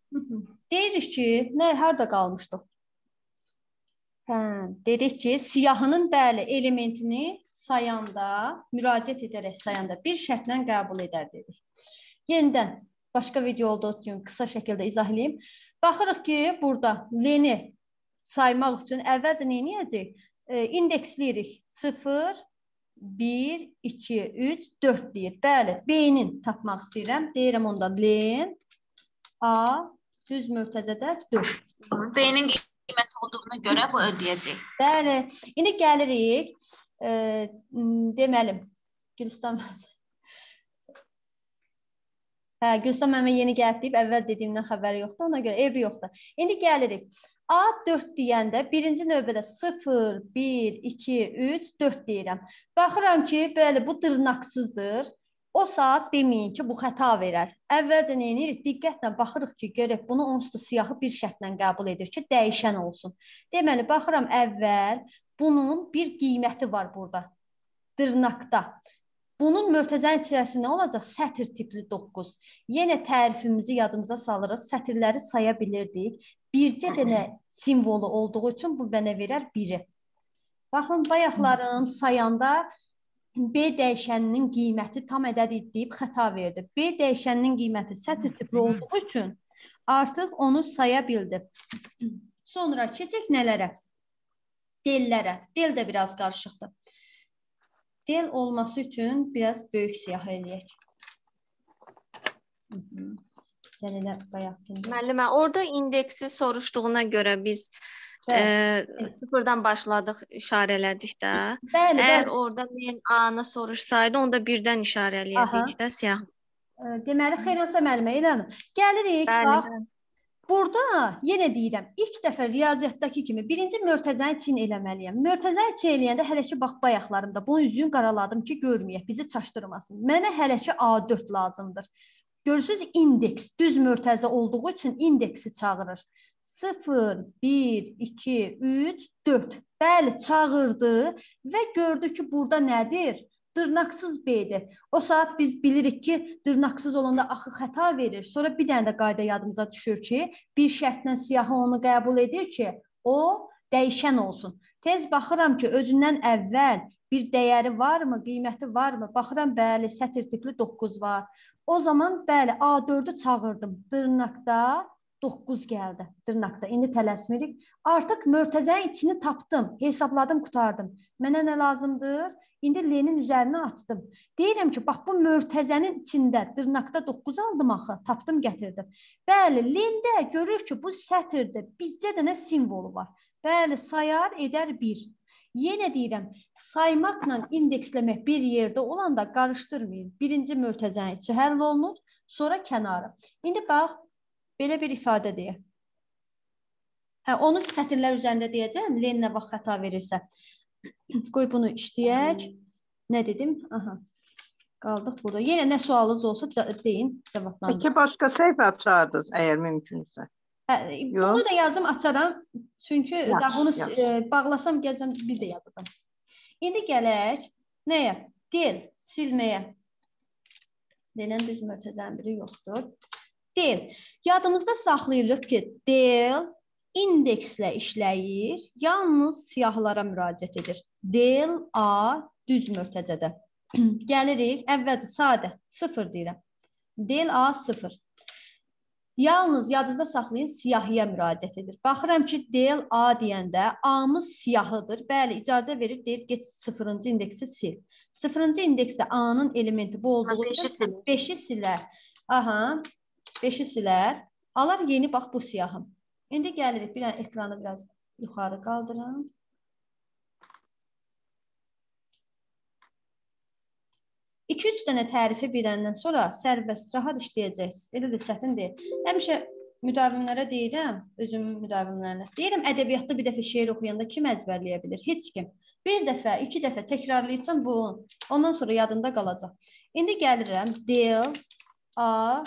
Deyirik ki, nə, harada qalmışdıq? Dedik ki, siyahının bəli elementini sayanda, müraciət edərək sayanda bir şərtlə qəbul edər dedik. Yenidən başqa video olduğu üçün qısa şəkildə izah edeyim. Baxırıq ki, burada L-ni saymaq üçün əvvəlcə nə edəcək? İndeksləyirik 0, 1, 2, 3, 4 deyir. Bəli, B-nin tapmaq istəyirəm. Deyirəm onda L, A, düz mürtəzədə 4. B-nin qiymət olduğuna görə bu ödəyəcək. Bəli. İndi gəlirik. Deməli, Gülstan Gülstan mənimə yeni gəlib deyib, əvvəl dediyimdən xəbəri yoxdur, ona görə eybi yoxdur. İndi gəlirik. A4 deyəndə birinci növbədə 0, 1, 2, 3, 4 deyirəm. Baxıram ki, bəli, bu dırnaqsızdır. O saat deməyin ki, bu xəta verər. Əvvəlcə nə edirik? Diqqətlə baxırıq ki, görək bunu onsuz da siyahı bir şərtlə qəbul edir ki, dəyişən olsun. Deməli, baxıram əvvəl bunun bir qiyməti var burada, dırnaqda. Bunun mürtəzənin içərisində olacaq sətr tipli 9. Yenə tərifimizi yadımıza salırıq, sətirləri saya bilirdik. Bircə dənə simvolu olduğu üçün bu mənə verər 1-i. Baxın, bayaqlarım sayanda B dəyişəninin qiyməti tam ədəd deyib xəta verdi. B dəyişəninin qiyməti sətr tipli olduğu üçün artıq onu saya bildi. Sonra keçək nələrə? Dellərə. Del də biraz qarışıqdır. Del olması üçün biraz böyük siyah eləyək. Gələ bayaq dindir. Müəllimə, orada indeksi soruşduğuna görə biz sıfırdan başladıq, işarələdik də. Bəli, Əgər orada mən A-nı soruşsaydı, onda birdən işarələyəcəkdik də siyah. Deməli, xeyransə müəllimə, eləmi? Gəlirik, bax. Burada yenə deyirəm, ilk dəfə riyaziyyatdakı kimi birinci mürtəzəni çin eləməliyəm. Mürtəzəni çin eləyəndə hələ ki, bax, bayaqlarımda bunun üzüyünü qaraladım ki, görməyək, bizi çaşdırmasın. Mənə hələ ki, A4 lazımdır. Görürsünüz, indeks, düz mürtəzə olduğu üçün indeksi çağırır. 0, 1, 2, 3, 4. Bəli, çağırdı və gördü ki, burada nədir? Dırnaqsız B-dir. O saat biz bilirik ki, dırnaqsız olanda axı xəta verir. Sonra bir dənə də qayda yadımıza düşür ki, bir şərtlə siyahı onu qəbul edir ki, o dəyişən olsun. Tez baxıram ki, özündən əvvəl bir dəyəri varmı, qiyməti varmı? Baxıram, bəli, sətr tipli 9 var. O zaman, bəli, A4-ü çağırdım. Dırnaqda 9 gəldi. Dırnaqda. İndi tələsmirik. Artıq mürtəzənin içini tapdım. Hesabladım, qutardım. Mənə nə lazımdır? İndi L-nin üzərini açdım. Deyirəm ki, bax, bu mürtəzənin içində dırnaqda 9 aldım axı. Tapdım, gətirdim. Bəli, L-də görür ki, bu sətirdir. Bizcə dənə simvolu var. Bəli, sayar, edər 1. Yenə deyirəm, saymaqla indeksləmək bir yerdə olanda qarışdırmayın. Birinci mürtəzənin içi həll olunur, sonra kənarı. İndi bax, belə bir ifadə deyək. Onu sətirlər üzərində deyəcəm, L-nə vaxt xəta verirsə. Qoy bunu işləyək. Nə dedim? Aha. Qaldıq burada. Yenə nə sualınız olsa deyin, cavablandırın. Peki başqa səhifə açardınız, əgər mümkünsə. Bunu da yazım, açaram. Çünki bunu bağlasam, gəzəm, bir də yazacam. İndi gələk. Nəyə? Del, silməyə. Delən düz mürtəzənin biri yoxdur. Del. Yadımızda saxlayırıq ki, del indekslə işləyir, yalnız siyahılara müraciət edir. Del A düz mürtəzədə. Gəlirik, əvvəlcə sadə 0 deyirəm. Del A 0. Yalnız yadınızda saxlayın, siyahıya müraciət edir. Baxıram ki, del A deyəndə A-mız siyahıdır. Bəli, icazə verir, deyir, geç 0-cı indeksi sil. 0-cı indeksdə A-nın elementi bu olduğu üçün 5-i silər. Aha, 5-i silər. Alar yeni, bax, bu siyahım. İndi gəlirik, bir ekranı biraz yuxarı qaldırın. İki-üç dənə tərifi biləndən sonra sərbəst, rahat işləyəcəksiniz. Elə də çətin deyil. Həmişə müdavimlərə deyirəm, özümün müdavimlərinə. Deyirəm, ədəbiyyatda bir dəfə şeir oxuyanda kim əzbərləyə bilir? Heç kim. Bir dəfə, 2 dəfə təkrarlayırsan bu. Ondan sonra yadında qalacaq. İndi gəlirəm, del, A,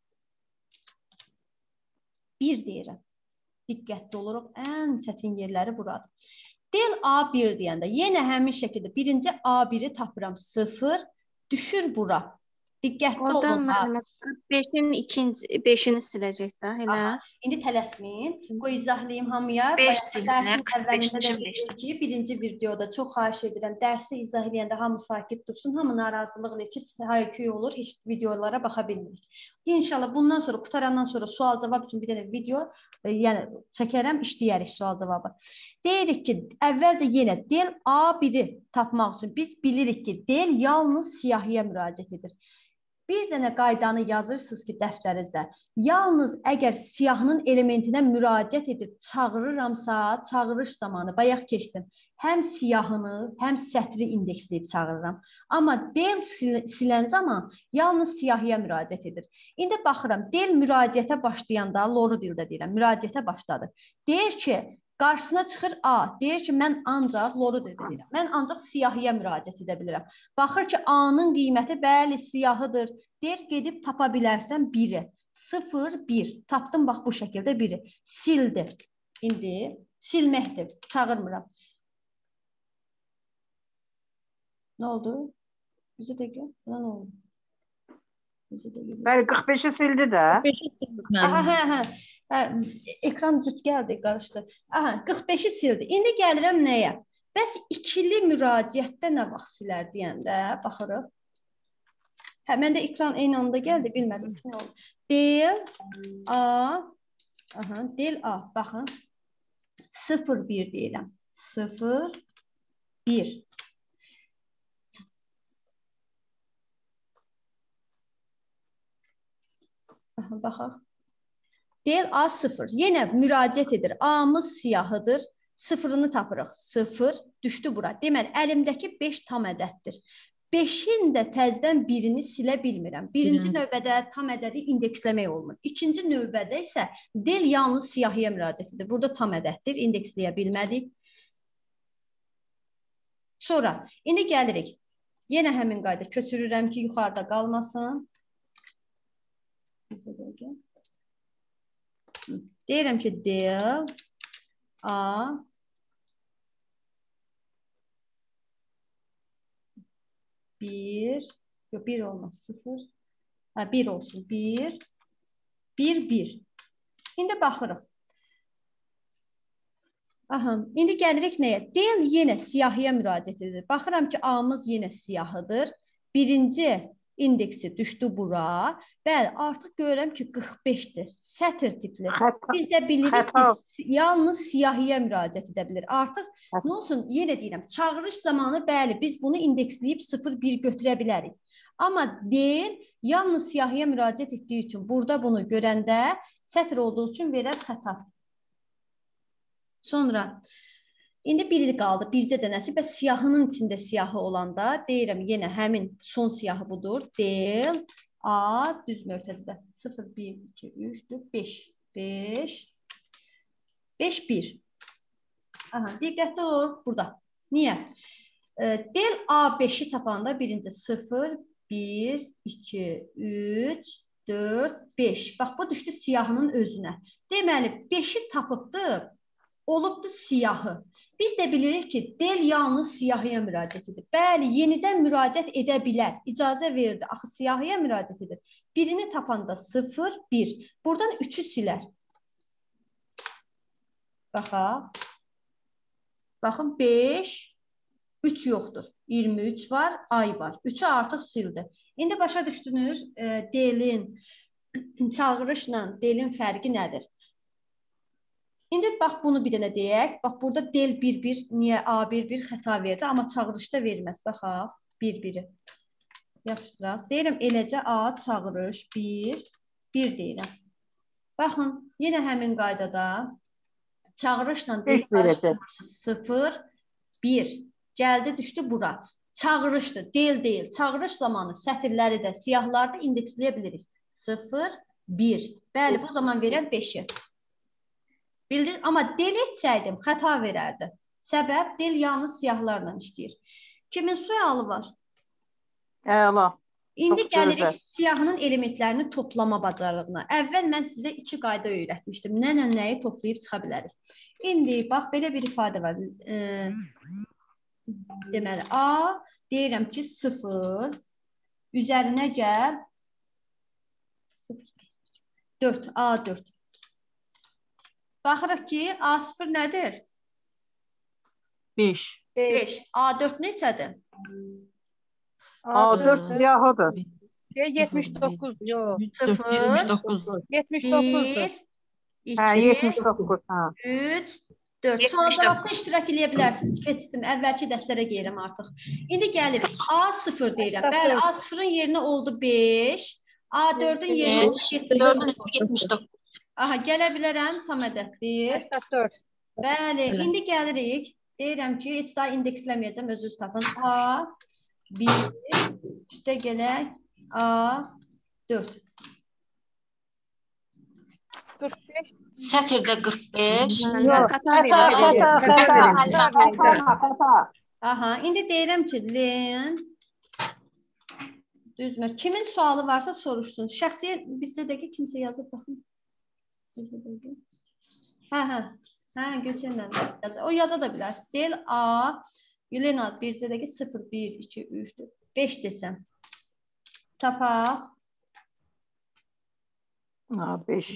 1 deyirəm. Diqqətli oluruq, ən çətin yerləri buradır. Del A1 deyəndə, yenə həmin şəkildə birinci A1-i tapıram 0, düşür bura. Diqqətli Oradan olun. müəllimə 45-in 5-ini siləcək də, elə. İndi tələsməyin. Qoy izahlayayım hamıya. 5 Dərsin silinir, əvvəlində də 45-in dedim ki, birinci videoda çox xahiş edirəm. Dərsi izah edəndə hamı sakit dursun, hamı narazılıq eləyir ki, hay-küy olur, heç videolara baxa bilmirik. İnşallah bundan sonra, qutarandan sonra sual-cavab üçün bir dənə video yəni çəkərəm, işləyərik sual-cavabı. Deyirik ki, əvvəlcə yenə del A1-i tapmaq üçün biz bilirik ki, del yalnız siyahıya müraciət edir. Bir dənə qaydanı yazırsınız ki, dəftərinizdə. Yalnız əgər siyahının elementinə müraciət edib çağırıramsa, çağırış zamanı, bayaq keçdim, həm siyahını, həm sətri indeksləyib çağırıram. Amma del silən zaman yalnız siyahıya müraciət edir. İndi baxıram, del müraciətə başlayanda, loru dildə deyirəm, müraciətə başladı. Deyir ki, qarşısına çıxır A, deyir ki, mən ancaq loru deyirəm. Mən ancaq siyahıya müraciət edə bilirəm. Baxır ki, A-nın qiyməti bəli siyahıdır. Deyir, gedib tapa bilərsən 1-i. 0, 1. Tapdım, bax bu şəkildə 1-i. Sildi. İndi silməkdir. Çağırmıram. Nə oldu? Bizə dəqiqə. Buna nə oldu? Bəli, 45-i sildi də. 45-i sildi. Hə. Ekran cüt gəldi, qarışdı. 45-i sildi. İndi gəlirəm nəyə? Bəs ikili müraciətdə nə vaxt silər deyəndə baxırıq. Məndə ekran eyni anda gəldi, bilmədim ki, nə oldu. Del A, del A, baxın. 0, 1 deyirəm. 0, 1. Baxaq. Del A 0. Yenə müraciət edir. A-mız siyahıdır. 0-ını tapırıq. 0 düşdü bura. Deməli, əlimdəki 5 tam ədəddir. 5-in də təzdən birini silə bilmirəm. Birinci növbədə tam ədədi indeksləmək olmur. İkinci növbədə isə del yalnız siyahıya müraciət edir. Burada tam ədəddir. İndeksləyə bilmədik. Sonra, indi gəlirik. Yenə həmin qayda köçürürəm ki, yuxarıda qalmasın. Deyirəm ki, del A 1, yox 1 olmaz, 0, 1 olsun, 1, 1, 1. İndi baxırıq. İndi gəlirik nəyə? Del yenə siyahıya müraciət edir. Baxıram ki, A-mız yenə siyahıdır. Birinci indeksi düşdü bura. Bəli, artıq görürəm ki, 45-dir. Sətr tipli. Biz də bilirik ki, yalnız siyahıya müraciət edə bilir. Artıq nə olsun? Yenə deyirəm, çağırış zamanı bəli, biz bunu indeksləyib 0-1 götürə bilərik. Amma del yalnız siyahıya müraciət etdiyi üçün burada bunu görəndə sətr olduğu üçün verər xəta. Sonra İndi biri qaldı, bircə dənəsi və siyahının içində siyahı olanda deyirəm yenə həmin son siyahı budur. Del A düz mörtəzədə 0, 1, 2, 3, 4, 5, 5, 5, 1. Diqqətli oluruz burada. Niyə? Del A5-i tapanda birinci 0, 1, 2, 3, 4, 5. Bax, bu düşdü siyahının özünə. Deməli, 5-i tapıbdır, olubdur siyahı. Biz də bilirik ki, del yalnız siyahıya müraciət edir. Bəli, yenidən müraciət edə bilər. İcazə verdi. Axı siyahıya müraciət edir. Birini tapanda 0, 1. Buradan 3-ü silər. Baxaq. Baxın, 5, 3 yoxdur. 23 var, ay var. 3-ü artıq sildi. İndi başa düşdünüz, delin, çağırışla delin fərqi nədir? İndi bax bunu bir dənə deyək. Bax burada del 1-1, niyə A1-1 xəta verdi, amma çağırışda verməz. Baxaq, 1-1-i. Yapışdıraq. Deyirəm eləcə A çağırış 1, 1 deyirəm. Baxın, yenə həmin qaydada çağırışla del qarışdırmışsınız. 0, 1. Gəldi, düşdü bura. Çağırışdır, del deyil. Çağırış zamanı sətirləri də, siyahları da indeksləyə bilirik. 0, 1. Bəli, bu zaman verər 5-i. Bildiniz? Amma del etsəydim, xəta verərdi. Səbəb, del yalnız siyahlarla işləyir. Kimin sualı var? Əla. İndi gəlirik siyahının elementlərini toplama bacarığına. Əvvəl mən sizə 2 qayda öyrətmişdim. Nənə nəyi toplayıb çıxa bilərik. İndi, bax, belə bir ifadə var. Deməli, A, deyirəm ki, 0, üzərinə gəl 4, A4. Baxırıq ki, A0 nədir? 5. 5. A4 neçədir? A4 siyahıdır. 79. Yox. 0, 79. 79'dur. 1, Hə, 2, 79. Hə. 3, 4. Sual cavabda iştirak edə bilərsiniz. Keçdim, əvvəlki dərslərə gəlirəm artıq. İndi gəlirik. A0 deyirəm. Bəli, A0-ın yerinə oldu 5. A4-ün yerinə oldu 79. 79. Aha, gələ bilərəm, tam ədəddir. 84. Bəli, indi gəlirik. Deyirəm ki, heç daha indeksləməyəcəm, özünüz tapın. A1, üstə gələk, A4. 45. Sətirdə 45. Yox, xəta. Aha, indi deyirəm ki, Len, düzmür. Kimin sualı varsa soruşsun. Şəxsiyə bizə dəqiq kimsə yazıb baxın. Hə, görsənməm. O yaza da bilərsin. Deyil A, Yelena, bizə dəqiq 0, 1, 2, 3, 4, 5 desəm. Tapaq. 5.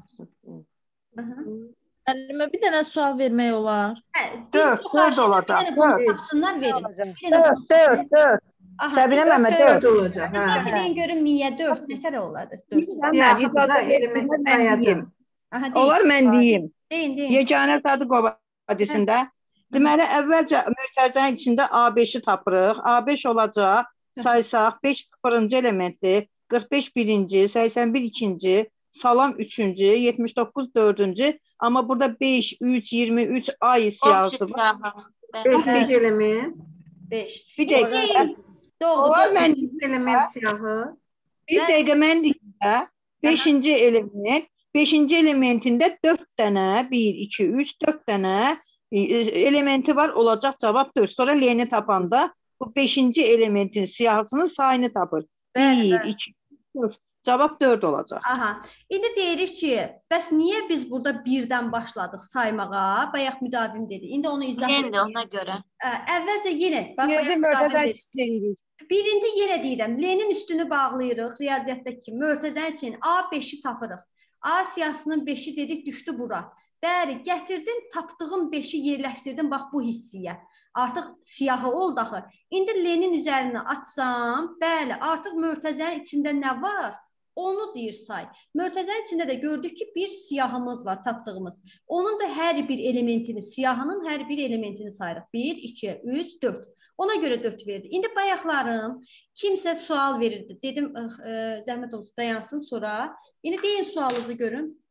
Müəllimə bir dənə sual vermək olar. 4 olacaq. 4. Tapsınlar verin. 4. Səbinə Məmməd 4 olacaq. Bizə bilin görüm niyə 4? Nətər olardı 4? Yəni, icazə element sayacaq. Onlar mən deyim. Deyin. Yeganə Sadıqova hadisində. Deməli, əvvəlcə mötərizənin içində A5-i tapırıq. A5 olacaq, saysaq 5 0-cı elementdir, 45 birinci, 81 ikinci, salam 3-cü, 79 4-cü. Amma burada 5, 3, 23 ay siyahısı var. 5 element. 5. Bir dəqiqə. Onlar mən element siyahı. Bir dəqiqə mən deyim. 5-ci element. 5-ci elementində 4 dənə, 1, 2, 3, 4 dənə elementi var, olacaq cavab 4. Sonra L-ni tapanda bu 5-ci elementin siyahısının sayını tapır. 1, 2, 4. Cavab 4 olacaq. Aha. İndi deyirik ki, bəs niyə biz burada 1-dən başladıq saymağa? Bayaq müdavim dedi. İndi onu izah edin. Yenə ona görə. Əvvəlcə yenə, bayaq müdavim dedi. Birinci yenə deyirəm, L-nin üstünü bağlayırıq, riyaziyyatdakı mötərizə üçün A5-i tapırıq. A siyahısının 5-i dedik, düşdü bura. Bəli, gətirdim, tapdığım 5-i yerləşdirdim, bax bu hissiyə. Artıq siyahı oldu axı. İndi L-nin üzərini açsam, bəli, artıq mötərizənin içində nə var? Onu deyir say. Mötərizənin içində də gördük ki, bir siyahımız var, tapdığımız. Onun da hər bir elementini, siyahının hər bir elementini sayırıq. 1, 2, 3, 4. Ona görə 4 verdi. İndi bayaqlarım kimsə sual verirdi. Dedim, zəhmət olsun, dayansın sonra. İndi deyin sualınızı görün.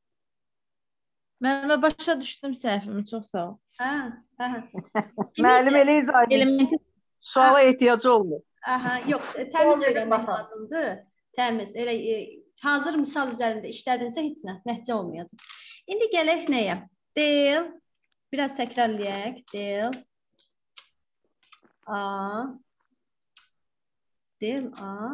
Mən başa düşdüm səhvimi, çox sağ ol. Müəllim elə izah edir. Suala ehtiyacı olmur. Yox, təmiz öyrənmək lazımdır. Təmiz, elə hazır misal üzərində işlədinsə heç nə, nəticə olmayacaq. İndi gələk nəyə? Del, biraz təkrarlayaq. Del, A, del, A,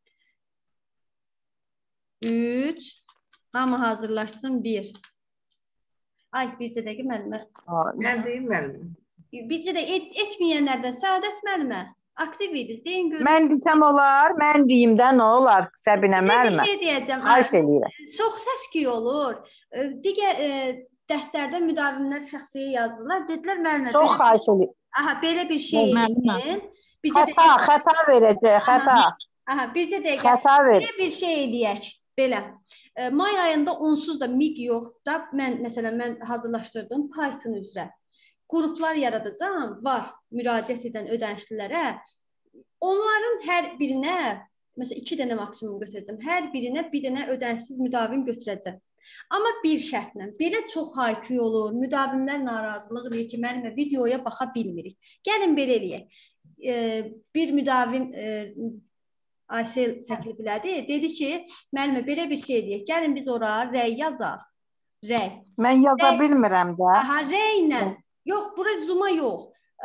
3, hamı hazırlaşsın, 1. Ay, bircə dəqiq müəllimə. Mən deyim müəllimə. Bircə də etməyənlərdən Səadət müəllimə. Aktiv idiniz, deyin görün. Mən desəm olar, mən deyim də nə olar Səbinə müəllimə? Bir şey deyəcəm. Xahiş edirəm. Çox səs-küy olur. Digər dərslərdə müdavimlər şəxsiyə yazdılar. Dedilər müəllimə. Çox xahiş edirəm. Aha, belə bir şey edin. Xəta verəcək, xəta. Aha, bircə dəqiqə. Belə bir şey eləyək. Belə. May ayında onsuz da MIG yox da, mən hazırlaşdırdım Python üzrə. Qruplar yaradacağım, var müraciət edən ödənişlilərə. Onların hər birinə, məsələn 2 dənə maksimum götürəcəm, hər birinə bir dənə ödənişsiz müdavim götürəcəm. Amma bir şərtlə, belə çox hayküy olur, müdavimlər narazılıq eləyir ki, müəllimə videoya baxa bilmirik. Gəlin belə eləyək. Bir müdavim Aysel təklif elədi. Dedi ki, müəllimə belə bir şey eləyək. Gəlin biz ora rəy yazaq. Rəy. Mən yaza bilmirəm də. Aha, rəylə. Yox, bura Zoom-a yox.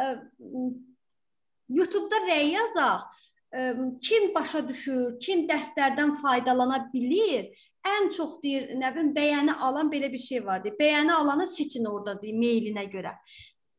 YouTube-da rəy yazaq. Kim başa düşür, kim dərslərdən faydalana bilir, ən çox deyir, nə bilim, bəyəni alan belə bir şey var deyir. Bəyəni alanı seçin orada deyir, meylinə görə.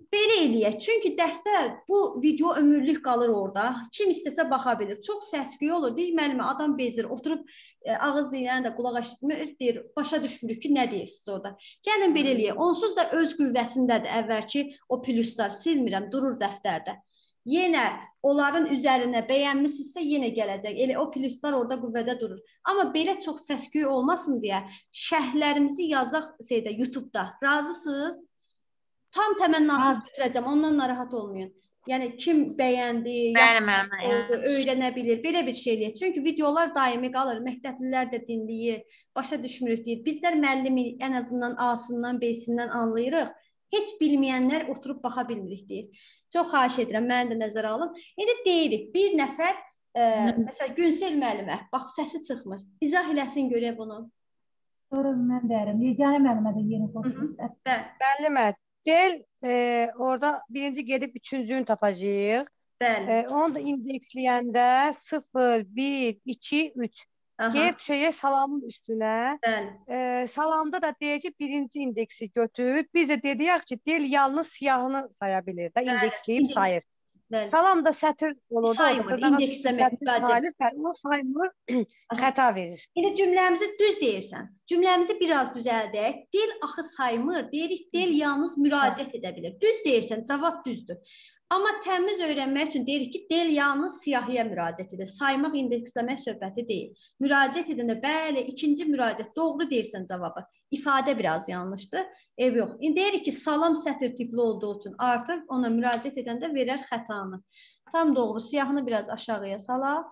Belə eləyək. Çünki dərsdə bu video ömürlük qalır orada. Kim istəsə baxa bilir. Çox səs-küy olur. Deyir müəllimə, adam bezir, oturub ağız deyiləni də qulaq eşitmir, deyir, başa düşmürük ki, nə deyirsiniz orada. Gəlin belə eləyək. Onsuz da öz qüvvəsindədir əvvəlki o pluslar silmirəm, durur dəftərdə. Yenə onların üzərinə bəyənmisinizsə yenə gələcək. Elə o pluslar orada qüvvədə durur. Amma belə çox səs-küy olmasın deyə şərhlərimizi yazaq YouTube-da. Razısınız? Tam təmənnasız götürəcəm, ondan narahat olmayın. Yəni, kim bəyəndi, oldu, öyrənə bilir, belə bir şey eləyək. Çünki videolar daimi qalır, məktəblilər də dinləyir, başa düşmürük deyir. Bizlər müəllimi ən azından A-sından, B-sindən anlayırıq. Heç bilməyənlər oturub baxa bilmirik deyir. Çox xahiş edirəm, məni də nəzərə alın. İndi deyirik, bir nəfər, məsələn, Günsel müəllimə, bax, səsi çıxmır. İzah eləsin görək bunu. Sonra mən deyərəm, yeganə müəllimə də yeni qoşulur səs. Müəllimə, Del, orada birinci gedib üçüncünü tapacağıq. Bəli. Onu da indeksləyəndə 0, 1, 2, 3. Gelib düşəcək salamın üstünə. Bəli. Salamda da deyəcək birinci indeksi götür. Biz də deyək ki, Del yalnız siyahını saya bilir də, indeksləyib sayır. Bəli. Salam da sətir olur. Saymır, indeksləmək müraciət. O saymır, xəta verir. İndi cümləmizi düz deyirsən. Cümləmizi biraz düzəldək. Del axı saymır, deyirik, del yalnız müraciət edə bilir. Düz deyirsən, cavab düzdür. Amma təmiz öyrənmək üçün deyirik ki, del yalnız siyahıya müraciət edir. Saymaq, indeksləmək söhbəti deyil. Müraciət edəndə, bəli, ikinci müraciət, doğru deyirsən cavabı. İfadə biraz yanlışdır, ev yox. İndi deyirik ki, salam sətir tipli olduğu üçün artıq ona müraciət edəndə verər xətanı. Tam doğru, siyahını biraz aşağıya salaq.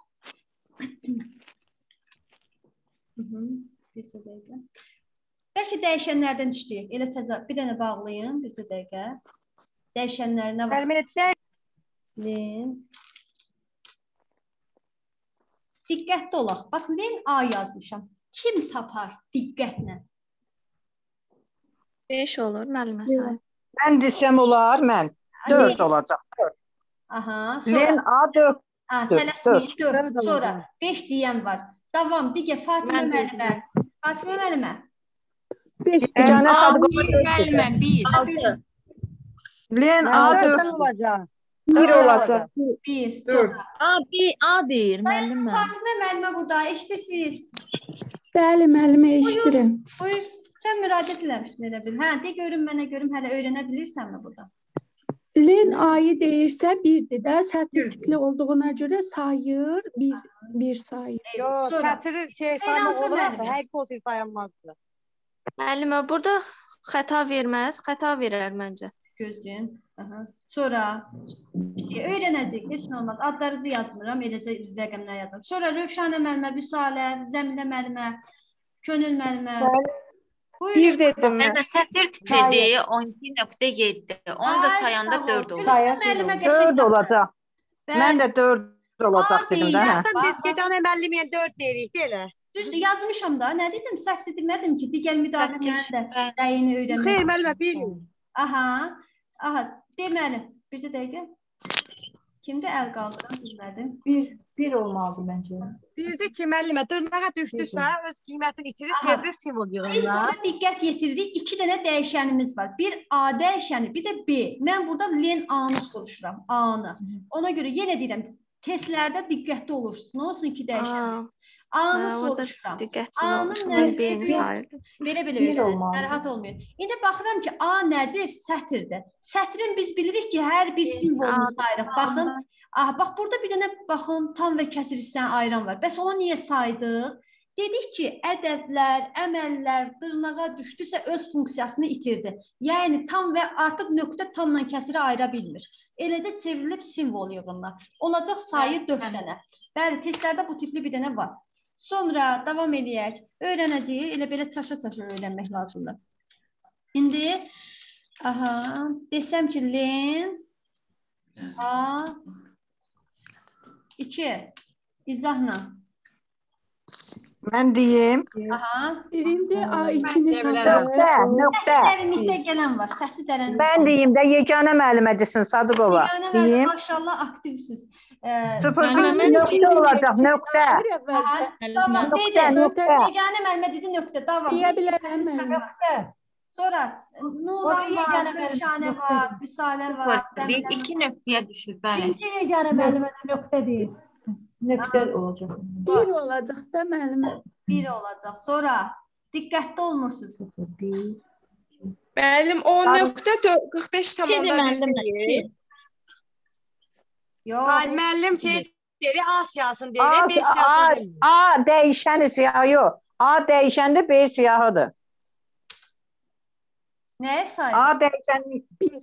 Bircə dəqiqə. Bəlkə dəyişənlərdən işləyək. Elə təzə, bir dənə bağlayın, bircə dəqiqə. Dəyişənlərinə bax. Diqqətli olaq. Bax, len A yazmışam. Kim tapar diqqətlə? 5 olur, müəllimə sayı. Mən desəm olar, mən. 4 olacaq. Aha. Len A 4. Tələsməyin 4. Sonra 5 deyən var. Davam, digər Fatimə müəllimə. Fatimə müəllimə. 5. Müəllimə 1. Len A 4 olacaq. 1 olacaq. 1. Sonra. A deyir müəllimə. Fatimə müəllimə burada, eşidirsiniz? Bəli, müəllimə eşidirəm. Buyur. Sən müraciət eləmişdin elə bil. Hə, de görüm mənə görüm, hələ öyrənə bilirsənmi burada? Len A'yı deyirsə 1-dir də, sətir tipli olduğuna görə sayır, 1 sayır. Yox, sətiri saymaq olaraq da həqiqi olsa sayılmazdır. Müəllimə, burada xəta verməz, xəta verər məncə. Gözləyim. Sonra öyrənəcək, heç nə olmaz. Adlarınızı yazmıram, eləcə rəqəmlər yazıram. Sonra Rövşanə müəllimə, Vüsalə, Zəmilə müəllimə, Könül müəllimə. Bir dedim mən. Sətir tiplidir, 12.7. Onu da sayanda 4 olur. 4 olacaq. Mən də 4 olacaq dedim də. Biz Yeganə müəlliməyə 4 deyirik, elə. Düzdür, yazmışam da. Nə dedim? Səhv demədim ki, digər müdafiənin də rəyini öyrənmək. Xeyr, müəllimə, 1. Aha, deməli, bircə dəqiqə. Kimdə əl qaldıran bilmədim? 1 olmalıdır məncə. Bildi ki, müəllimə, dırnağa düşdüsə, öz qiymətini itirir, yerdə simvol Biz yığırlar. burada diqqət yetiririk. 2 dənə dəyişənimiz var. Bir A dəyişəni, bir də B. Mən burada len A-nı soruşuram, A-nı. Ona görə yenə deyirəm, testlərdə diqqətli olursunuz. Nə olsun ki, dəyişən. A-nı soruşuram. A-nın B-ni sayır. Belə-belə öyrənəcək, narahat olmayın. İndi baxıram ki, A nədir? Sətirdir. Sətrin biz bilirik ki, hər bir simvolunu sayırıq. Baxın, bax, burada bir dənə baxın, tam və kəsir hissəni ayıran var. Bəs onu niyə saydıq? Dedik ki, ədədlər, əməllər dırnağa düşdüsə öz funksiyasını itirdi. Yəni, tam və artıq nöqtə tamla kəsiri ayıra bilmir. Eləcə çevrilib simvol yığınlar. Olacaq sayı 4 dənə. Bəli, testlərdə bu tipli bir dənə var. Sonra davam edək. Öyrənəcəyik, elə belə çaşa-çaşa öyrənmək lazımdır. İndi, desəm ki, len A 2 izahla. Mən deyim. Birinci A2-ni Nöqtə. Dərinlikdə gələn var, səsi dərinlikdə. Mən deyim də, yeganə müəllimə desin, Sadıqova. Yeganə müəllimə, maşallah, aktivsiz. 0-1 nöqtə olacaq, nöqtə. Tamam, dedi. Yeganə müəllimə dedi nöqtə, davam. Deyə bilərəm müəllimə. Sonra Nuran var, Gülşanə var, Müsalə var. 1, 2 nöqtəyə düşür. Bəli. Birinci yeganə müəllimə nöqtə deyil. Nöqtə olacaq. Bir olacaq da müəllimə. 1 olacaq. Sonra diqqətli olmursunuz. Müəllim o nöqtə 45,1 Yox. Müəllim şey deyir, A siyahısını deyir, B siyahısını deyir. A dəyişən siyahı yox. A dəyişəndə B siyahıdır. Nəyə sayır? A dəyişən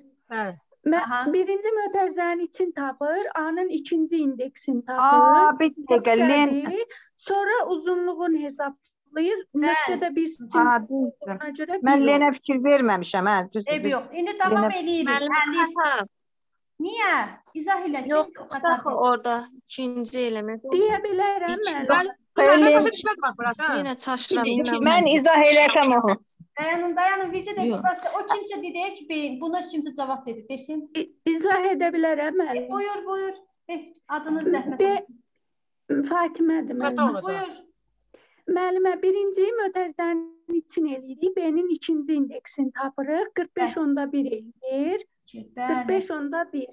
Birinci mötərizənin için tapır, A'nın ikinci indeksini tapır. Bir dəqiqə, Len. Sonra uzunluğunu hesaplayır. Nöqtədə bir ona görə Mən Lenə fikir verməmişəm. Ev yox. İndi davam eləyirik. Niyə? İzah elə. Yox, axı orada ikinci element. Deyə bilərəm müəllim. Yenə çaşıram. Mən izah eləsəm onu. Dayanın, bircə dəqiqə. O kimsə dedi ki, buna kimsə cavab dedi, desin. İzah edə bilərəm müəllim. Buyur. Adını zəhmət olsun. Fatimədir müəllim. Buyur. Müəllimə, birinci mötərizənin için eləyirik. B'nin ikinci indeksini tapırıq. 45,1 eləyir. 45,1.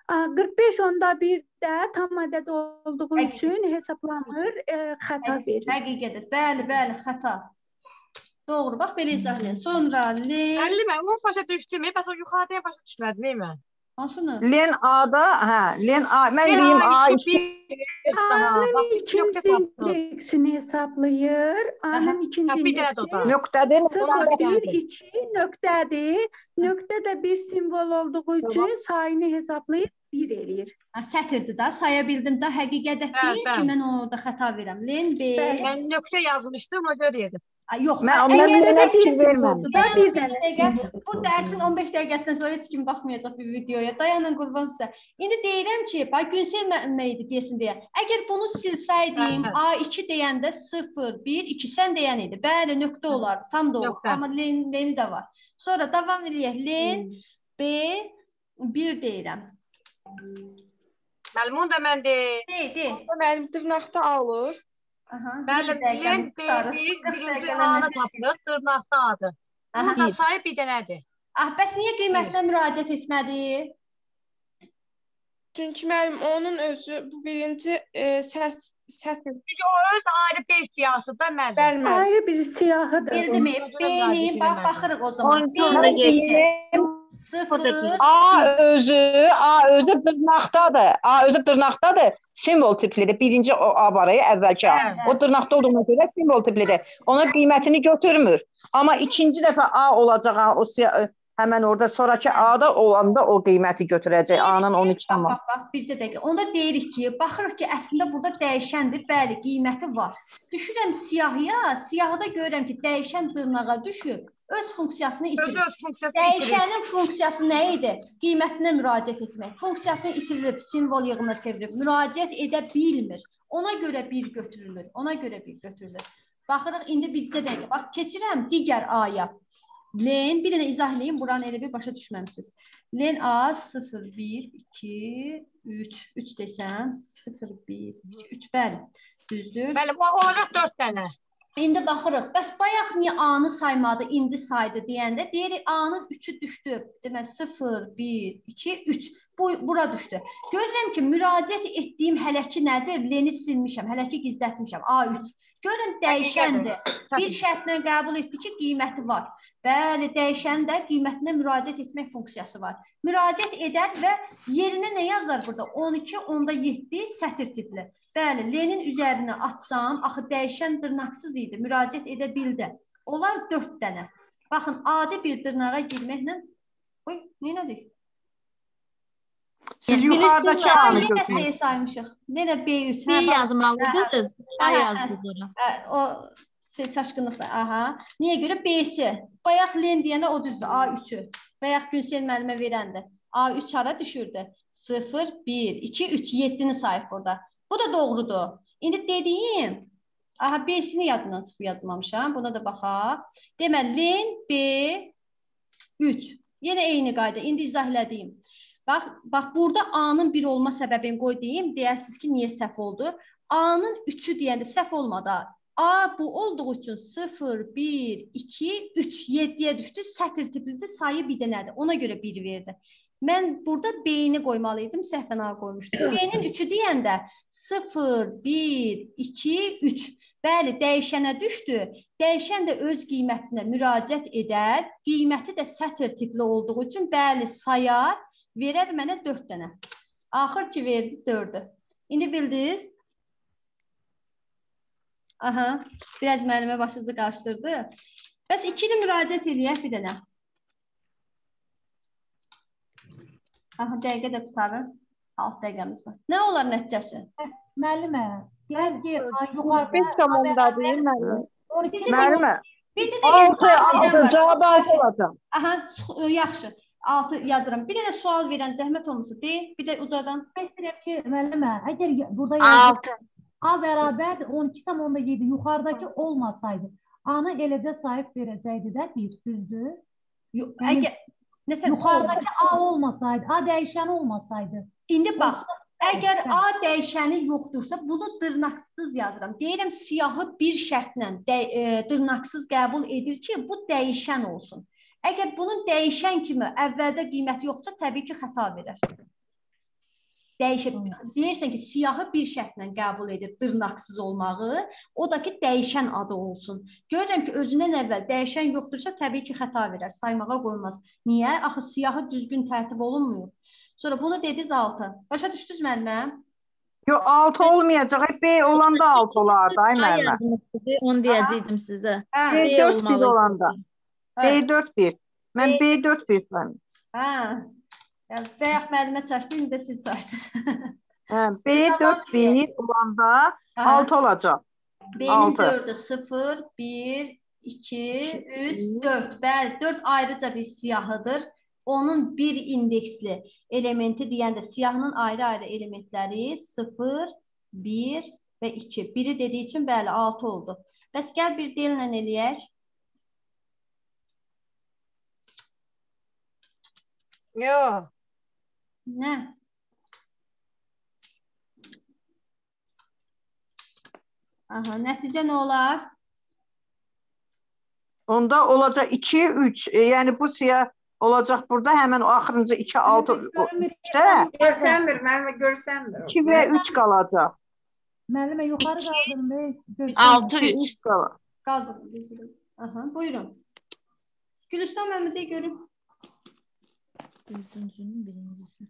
45,1 də tam ədəd olduğu üçün hesablanmır, xəta verir. Həqiqədir. Bəli, xəta. Doğru, bax belə izah edin. Sonra Len... Müəllimə, o başa düşdüm, bəs o yuxarıya başa düşmədim mən. Hansını? Len A'da, Len A, mən deyim A. A'nın ikinci indeksini hesablayır. A'nın ikinci indeksi. Nöqtədir. 0,1,2 nöqtədir. Nöqtədə bir simvol olduğu üçün sayını hesablayıb 1 eləyir. Sətirdir da, saya bildim də, həqiqət deyil ki, mən orada xəta verirəm. Len B. Mən nöqtə yazmışdım, o görə dedim. Yox, mən onlara fikir vermədim. Bu dərsin 15 dəqiqəsindən sonra heç kim baxmayacaq bir videoya. Dayanın qurban sizə. İndi deyirəm ki, Gülsel müəllimə idi desin deyə. Əgər bunu silsəydim, A2 deyəndə 0, 1, 2 sən deyən idi. Bəli, nöqtə olardı, tam doğru. Amma Len də var. Sonra davam edək. Len B 1 deyirəm. Müəllim, onu da mən deyim. De. Müəllim dırnaqda alır. Müəllim, Len B1 birinci A'nı tapırıq, dırnaqda adı. Bunun da sayı bir dənədir. Bəs niyə qiymətinə müraciət etmədi? Çünki müəllim, onun özü bu birinci sətr. Çünki o öz ayrı B siyahısı da müəllim. Ayrı bir siyahıdır. Bildim, B-ni baxırıq o zaman. A özü dırnaqdadır. A özü dırnaqdadır. Simvol tiplidir. Birinci A var ya, əvvəlki A. O dırnaqda olduğuna görə simvol tiplidir. Ona qiymətini götürmür. Amma ikinci dəfə A olacaq, o həmən orada sonraki A-da olanda o qiyməti götürəcək. A-nın 12 tamam. Bax, bircə dəqiqə. Onda deyirik ki, baxırıq ki, əslində burada dəyişəndir. Bəli, qiyməti var. Düşürəm siyahıya, siyahıda görürəm ki, dəyişən dırnağa düşüb. Öz funksiyasını itirir. Dəyişənin funksiyası nə idi? Qiymətinə müraciət etmək. Funksiyasını itirilib, simvol yığına çevirib, müraciət edə bilmir. Ona görə bir götürülür. Baxırıq, indi bircə dəqiqə. Bax, keçirəm digər A-ya. Len, bir dənə izah edeyim, buranı elə bir başa düşməmisiniz. Len A 0, 1, 2, 3 desəm, 0, 1, 2, 3, bəli, düzdür. Bəli, bu olacaq 4 dənə. İndi baxırıq, bəs bayaq niyə A-nı saymadı, indi saydı deyəndə, deyirik A-nın 3'ü düşdü. Demək 0, 1, 2, 3. Bura düşdü. Görürəm ki, müraciət etdiyim hələki nədir? Leni silmişəm, hələki gizlətmişəm, A3. Görün dəyişəndir. Bir şərtlə qəbul etdi ki, qiyməti var. Bəli, dəyişən də qiymətinə müraciət etmək funksiyası var. Müraciət edər və yerinə nə yazar burada? 12, onda 7 sətir tipli. Bəli, Lenin üzərinə atsam, axı dəyişən dırnaqsız idi, müraciət edə bildi. Onlar 4 dənə. Baxın, adi bir dırnağa girməklə... Oy, neynədir? Siz yuxarıdakı anı götürün. Yenə saymışıq. Yenə B3. B yazmalısınız. A yazdırırım. O çaşqınlıqdır. Aha. Niyə görə? B-si. Bayaq Len deyəndə o düzdür. A3-ü. Bayaq Gülsel müəllimə verəndə. A3 hara düşürdü? 0, 1, 2, 3, 7-ni sayıb burada. Bu da doğrudur. İndi dediyim, aha B-sini yadından çıxıb yazmamışam. Buna da baxaq. Deməli, Len B3. Yenə eyni qayda. İndi izah elədiyim. Bax, burada A-nın 1 olma səbəbini qoy deyim. Deyirsiniz ki, niyə səhv oldu? A-nın 3'ü deyəndə səhv olmadı. A bu olduğu üçün 0, 1, 2, 3, 7-yə düşdü. Sətr tiplidir, sayı bir dənədir. Ona görə 1 verdi. Mən burada B-ni qoymalıydım, səhvən A qoymuşdum. B-nin 3-ü deyəndə 0, 1, 2, 3. Bəli, dəyişənə düşdü. Dəyişən də öz qiymətinə müraciət edər. Qiyməti də sətr tipli olduğu üçün bəli sayar, verər mənə 4 dənə. Axır ki verdi 4-ü. İndi bildiniz? Aha, biraz müəllimə başınızı qarışdırdı. Bəs 2-ni müraciət edək bir dənə. Aha, dəqiqə də tutarır. 6 dəqiqəmiz var. Nə olar nəticəsi? Müəllimə, deyək ki, yuxarıda 5 tamamdadır, müəllimə. Müəllimə. Bir də cavab 6 olacaq. Aha, yaxşı. 6 yazıram. Bir dənə sual verən zəhmət olmasa deyək, bir də ucadan. İstəyirəm ki, müəllimə, əgər burada 6. A bərabər 12,7 yuxarıdakı olmasaydı, A-nı eləcə sahib verəcəkdi də bir, düzdür? Əgər yuxarıdakı A olmasaydı, A dəyişəni olmasaydı. İndi bax, əgər A dəyişəni yoxdursa, bunu dırnaqsız yazıram. Deyirəm, siyahı bir şərtlə dırnaqsız qəbul edir ki, bu dəyişən olsun. Əgər bunun dəyişən kimi əvvəldə qiyməti yoxdursa, təbii ki, xəta verər. Deyirsən ki, siyahı bir şərtlə qəbul edir dırnaqsız olmağı, o da ki, dəyişən adı olsun. Görürəm ki, özündən əvvəl dəyişən yoxdursa, təbii ki, xəta verər, saymağa qoymaz. Niyə? Axı, siyahı düzgün tərtib olunmuyor. Sonra bunu dediniz 6. Başa düşdünüz müəllimə? Yox, 6 olmayacaq. B olanda 6 olardı, ay müəllimə. Onu deyəcəkdim sizə. B 4-1 olanda. B 4-1. Mən B 4-1 sayım. Bayaq müəllimə çaşdı, indi də siz çaşdınız. B 4-1 olanda 6 olacaq. B-nin 4-ü 0, 1, 2, 3, 4. Bəli, 4 ayrıca bir siyahıdır. Onun bir indeksli elementi deyəndə siyahının ayrı-ayrı elementləri 0, 1 və 2. Biri dediyi üçün bəli 6 oldu. Bəs gəl bir dellə eləyək. Yox. Nə? Aha, nəticə nə olar? Onda olacaq 2, 3. Yəni bu siyah olacaq burada həmən o axırıncı 2, 6, 3-də. Görsənmir, müəllimə görsənmir. 2 və 3 qalacaq. Müəllimə yuxarı qaldırın. 6, 3. Qaldırın. Aha, buyurun. Gülüstan Məmmədiyə görün. Dördüncünün birincisi.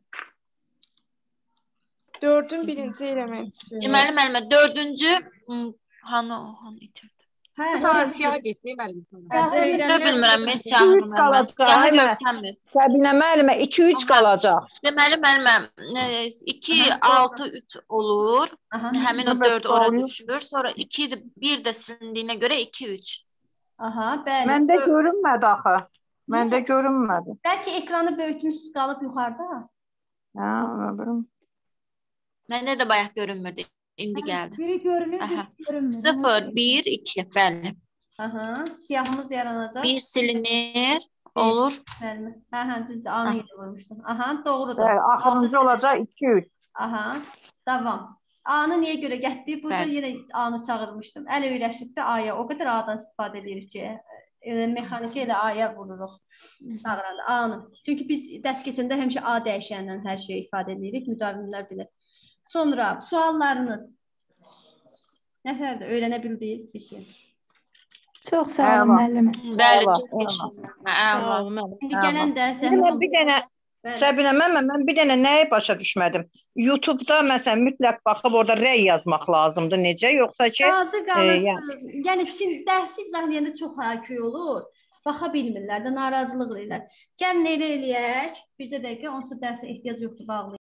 4-ün birinci elementi. Deməli, müəllimə, 4-cü hanı itirdi? Siyah getdi müəllimə. Bilmirəm, mən siyahı görsənmir. Səbinə müəllimə 2, 3 qalacaq. Deməli, müəllimə, 2, 6, 3 olur. Həmin o 4 ora düşür. Sonra 2, 1 də silindiyinə görə 2, 3. Aha, bəli. Məndə görünmədi axı. Məndə görünmədi. Bəlkə ekranı böyütmüsünüz qalıb yuxarıda. Hə, ona bilmirəm. Məndə də bayaq görünmürdü. İndi gəldi. Biri görünür, biri görünmür. 0, 1, 2. Bəli. Aha, siyahımız yaranacaq. 1 silinir. Olur. Bəli. Hə, düzdür. A-nı yerə vurmuşdum. Aha, doğrudur. Bəli, axırıncı olacaq 2, 3. Aha, davam. A-nı niyə görə getdi? Burada yenə A-nı çağırmışdım. Əl öyrəşib də A-ya o qədər A-dan istifadə edirik ki, mexaniki elə A-ya vururuq çağıranda A-nı. Çünki biz dərs keçəndə həmişə A dəyişənindən hər şeyi ifadə edirik, müdavimlər bilir. Sonra suallarınız nələrdir? Öyrənə bildiniz bir şey? Çox sağ olun müəllimə. Bəli, çox İndi gələn dərsə bir dənə Səbinə müəllimə, mən bir dənə nəyi başa düşmədim? YouTube-da məsələn mütləq baxıb orada rəy yazmaq lazımdır. Necə? Yoxsa ki razı qalırsınız. Yəni dərsi izah çox hayküy olur. Baxa bilmirlər də, narazılıq edirlər. Gəlin elə eləyək. Bircə dəqiqə, onsuz dərsə ehtiyac yoxdur, bağlayın.